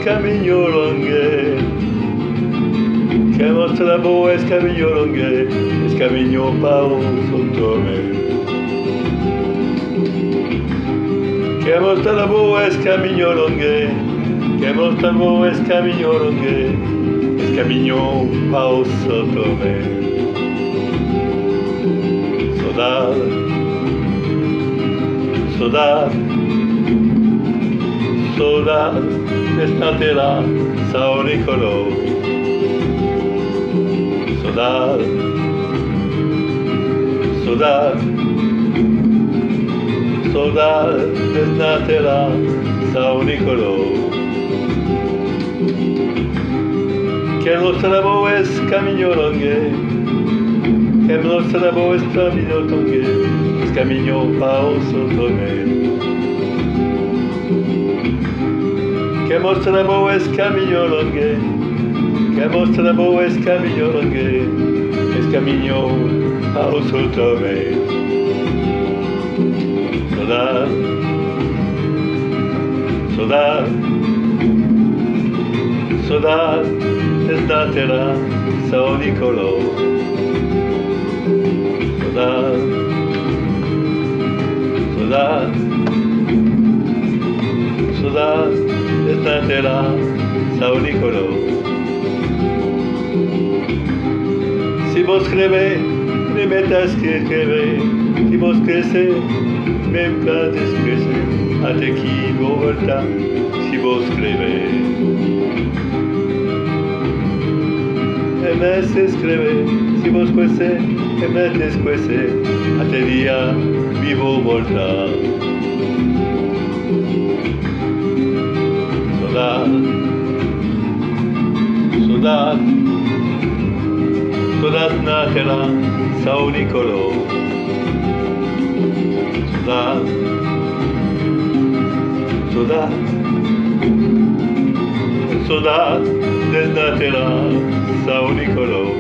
camino longue, que mostra boa es camino longue, es camino pao sotome. Que mostra boa es camino longue, que mostra boa es camino longue, es camino pao sotome. Saudade, saudade, saudade desta terra São Nicolau. Saudade, saudade, saudade desta terra São Nicolau. Que nostra boa es camino longue, que nostra boa es camino longue, es camino pao sotome. Que mostra boa es camino longue, que mostra boa es camino longue, es camino pao sotome. Saudade, saudade, saudade desta terra São Nicolau. Saudade, saudade, saudade desta terra São Nicolau. Si vos escrevez, me metas que escrevez, si vos crecez, me plantes crecez, até que vou voltar, si vos escrevez. Me escrevez, si vos cuecez, me descuecez, até día vivo voltar. Saudade, saudade, saudade na terra São Nicolau. Saudade, saudade, saudade desta terra São Nicolau.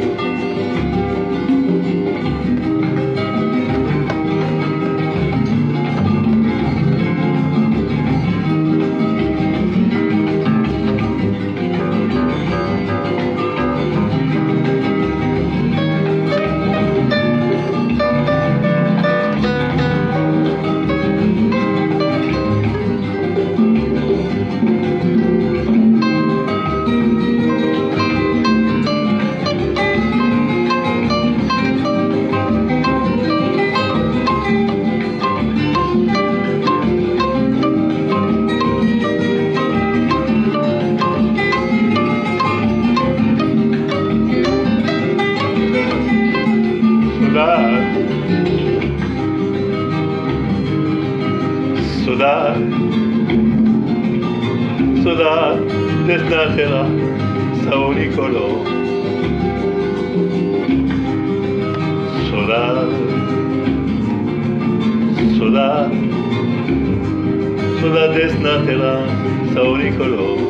Saudade, saudade desta terra São Nicolau. Saudade, saudade, saudade desta terra São Nicolau.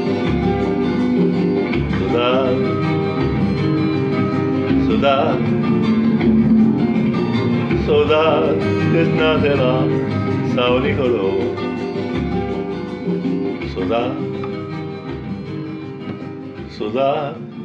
Saudade, saudade, saudade desta terra São Nicolau. Saudade, saudade,